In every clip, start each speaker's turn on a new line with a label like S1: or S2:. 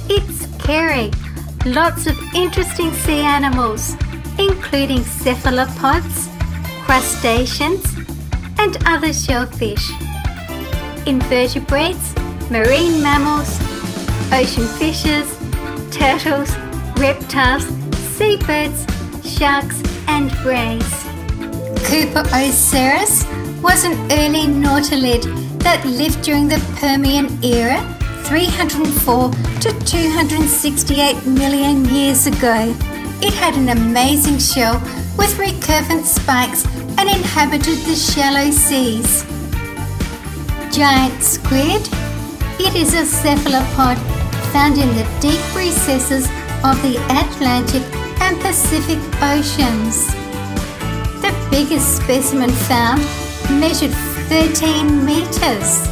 S1: It's scary. Lots of interesting sea animals, including cephalopods, crustaceans, and other shellfish. Invertebrates, marine mammals, ocean fishes, turtles, reptiles, seabirds, sharks, and rays. Cooperoceras was an early nautilid that lived during the Permian era 304 to 268 million years ago. It had an amazing shell with recurvent spikes and inhabited the shallow seas. Giant squid. It is a cephalopod found in the deep recesses of the Atlantic and Pacific Oceans. The biggest specimen found measured 13 meters.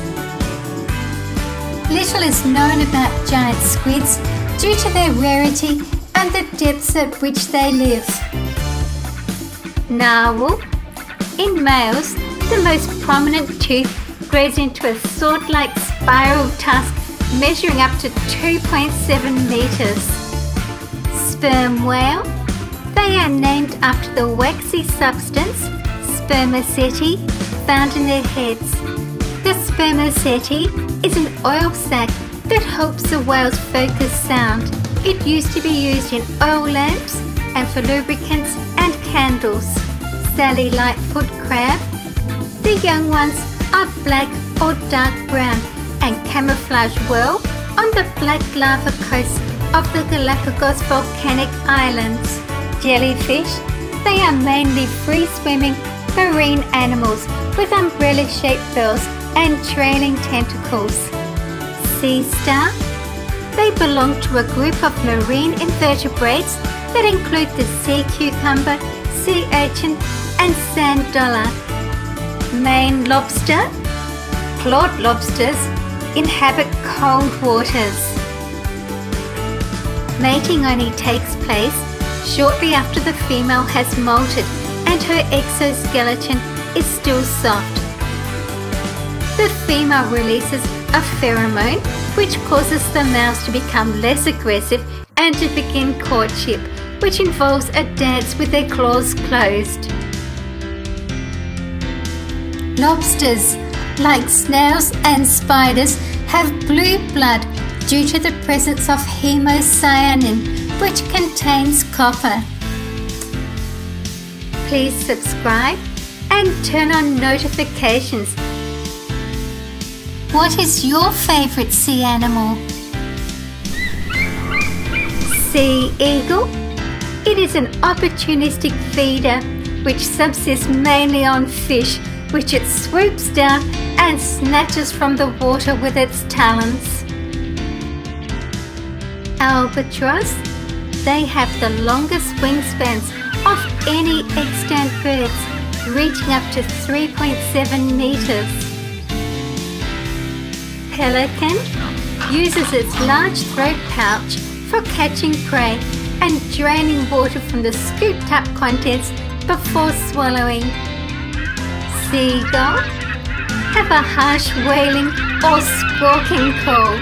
S1: Little is known about giant squids due to their rarity and the depths at which they live. Narwhal. In males, the most prominent tooth grows into a sword-like spiral tusk measuring up to 2.7 meters. Sperm whale. They are named after the waxy substance, spermaceti, found in their heads. The spermaceti is an oil sac that helps the whale's focus sound. It used to be used in oil lamps and for lubricants and candles. Sally Lightfoot crab. The young ones are black or dark brown and camouflage well on the black lava coast of the Galapagos volcanic islands. Jellyfish. They are mainly free-swimming marine animals with umbrella-shaped bills and trailing tentacles. Sea star. They belong to a group of marine invertebrates that include the sea cucumber, sea urchin, and sand dollar. Maine lobster. Clawed lobsters inhabit cold waters. Mating only takes place shortly after the female has molted and her exoskeleton is still soft. The female releases a pheromone which causes the males to become less aggressive and to begin courtship, which involves a dance with their claws closed. Lobsters, like snails and spiders, have blue blood due to the presence of hemocyanin, which contains copper. Please subscribe and turn on notifications. What is your favourite sea animal? Sea eagle. It is an opportunistic feeder which subsists mainly on fish, which it swoops down and snatches from the water with its talons. Albatross. They have the longest wingspans of any extant birds, reaching up to 3.7 meters. Pelican uses its large throat pouch for catching prey and draining water from the scooped up contents before swallowing. Seagull have a harsh wailing or squawking call.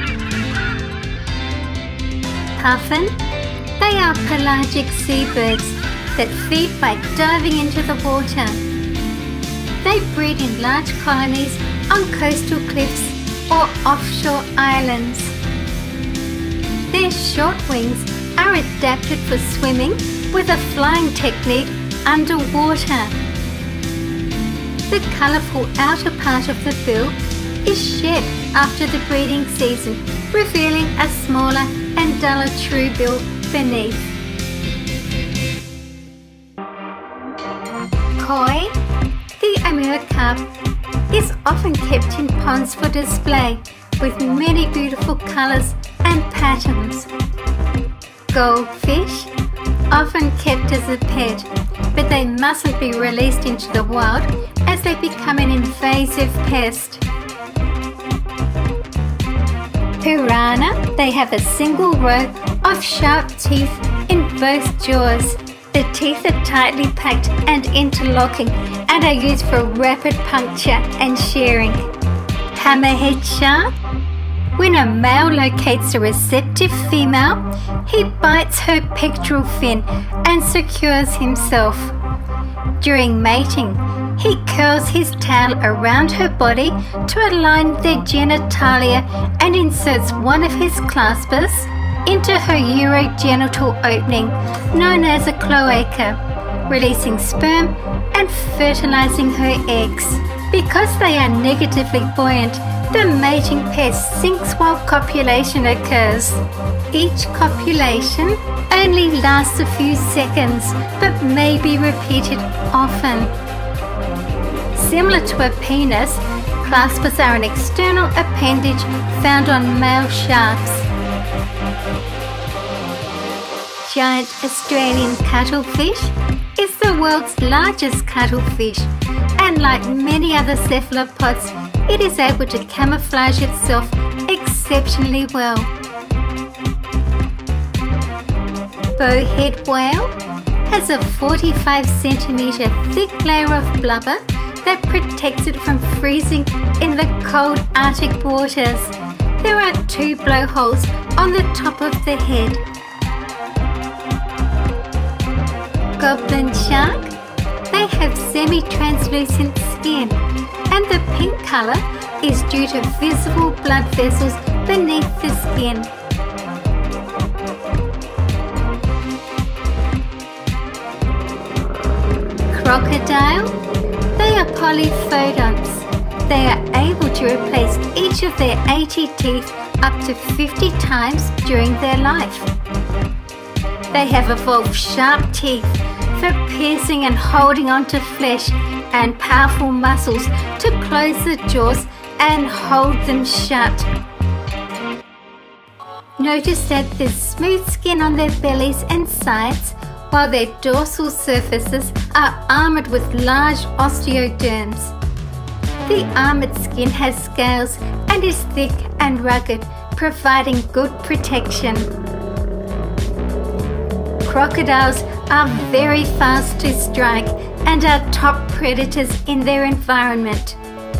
S1: Puffin. They are pelagic seabirds that feed by diving into the water. They breed in large colonies on coastal cliffs or offshore islands. Their short wings are adapted for swimming with a flying technique underwater. The colourful outer part of the bill is shed after the breeding season, revealing a smaller and duller true bill beneath. Koi. The amur-carp is often kept in ponds for display with many beautiful colours and patterns. Goldfish, often kept as a pet, but they mustn't be released into the wild as they become an invasive pest. Piranha. They have a single row of sharp teeth in both jaws. The teeth are tightly packed and interlocking and are used for rapid puncture and shearing. Hammerhead shark. When a male locates a receptive female, he bites her pectoral fin and secures himself. During mating, he curls his tail around her body to align their genitalia and inserts one of his claspers into her urogenital opening, known as a cloaca, releasing sperm and fertilizing her eggs. Because they are negatively buoyant, the mating pair sinks while copulation occurs. Each copulation only lasts a few seconds, but may be repeated often. Similar to a penis, claspers are an external appendage found on male sharks. Giant Australian cuttlefish is the world's largest cuttlefish, and like many other cephalopods, it is able to camouflage itself exceptionally well. Bowhead whale has a 45 centimetre thick layer of blubber that protects it from freezing in the cold Arctic waters. There are 2 blowholes on the top of the head. Goblin shark. They have semi-translucent skin, and the pink colour is due to visible blood vessels beneath the skin. Crocodile. They are polyphodonts. They are able to replace each of their 80 teeth up to 50 times during their life. They have evolved sharp teeth for piercing and holding onto flesh, and powerful muscles to close the jaws and hold them shut. Notice that there's smooth skin on their bellies and sides, while their dorsal surfaces are armoured with large osteoderms. The armoured skin has scales and is thick and rugged, providing good protection. Crocodiles are very fast to strike and are top predators in their environment.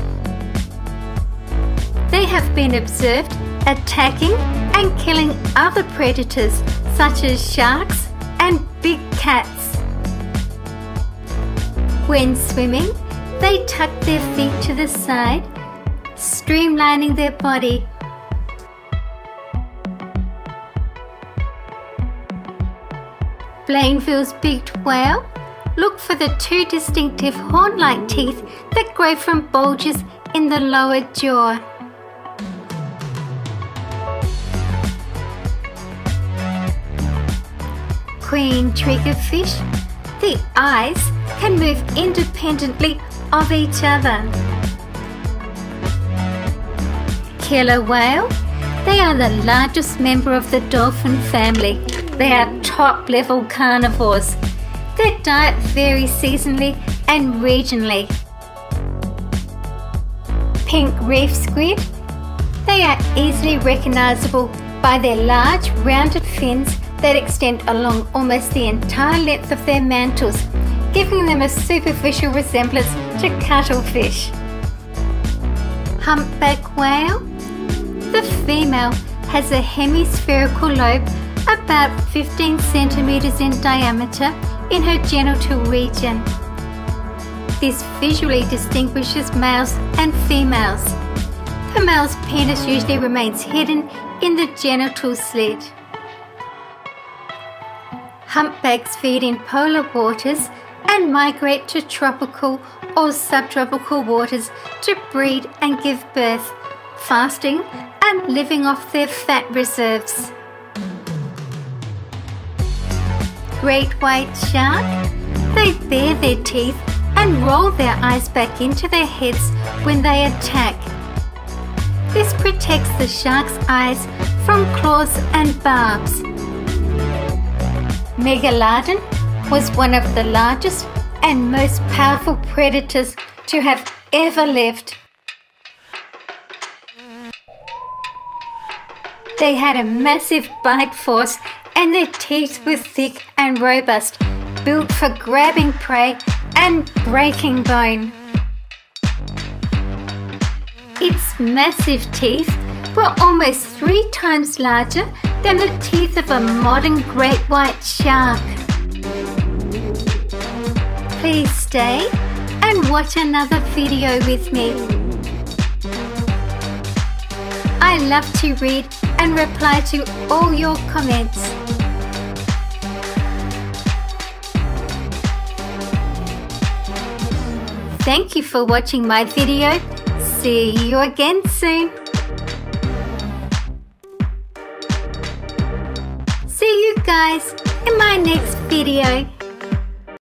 S1: They have been observed attacking and killing other predators such as sharks and big cats. When swimming, they tuck their feet to the side, streamlining their body. Blainville's beaked whale. Look for the 2 distinctive horn-like teeth that grow from bulges in the lower jaw. Queen triggerfish. The eyes can move independently of each other. Killer whale. They are the largest member of the dolphin family. They are top-level carnivores. Their diet varies seasonally and regionally. Pink reef squid. They are easily recognisable by their large, rounded fins that extend along almost the entire length of their mantles, giving them a superficial resemblance to cuttlefish. Humpback whale. The female has a hemispherical lobe about 15 centimeters in diameter in her genital region. This visually distinguishes males and females. The male's penis usually remains hidden in the genital slit. Humpbacks feed in polar waters and migrate to tropical or subtropical waters to breed and give birth, fasting and living off their fat reserves. Great white shark. They bare their teeth and roll their eyes back into their heads when they attack. This protects the shark's eyes from claws and barbs. Megalodon was one of the largest and most powerful predators to have ever lived. They had a massive bite force and their teeth were thick and robust, built for grabbing prey and breaking bone. Its massive teeth were almost 3 times larger than the teeth of a modern great white shark. Please stay and watch another video with me. I love to read and reply to all your comments. Thank you for watching my video. See you again soon. See you guys in my next video.